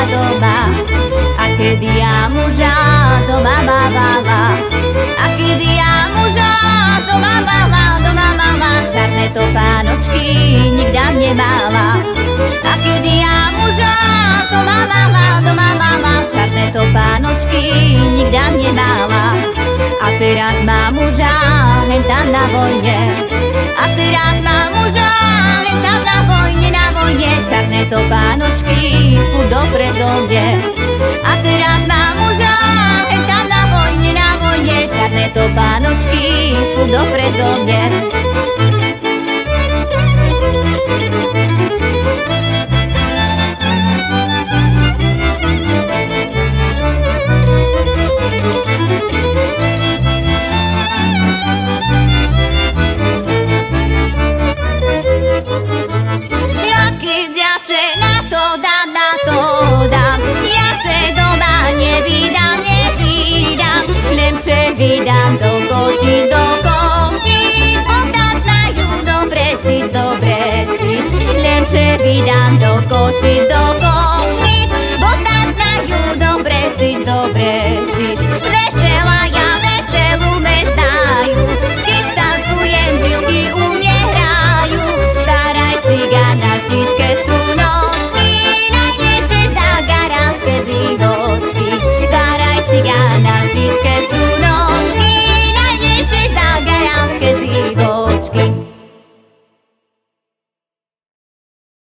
doma. A kedy ja muža doma mala, a kedy ja muža doma mala, čarné topánočky nikda nemala. A kedy ja muža doma mala, čarné topánočky nikda nemala. A teraz má muža hen tam na vojne, a teraz má muža hen tam na vojne, čarné topánočky furt do prezovne. A teraz má muža hen tam na vojne, čarné topánočky furt do prezovne. Vydám do košíc, potom znajú dobre šiť, lepšie vydám do košíc, potom znajú dobre šiť,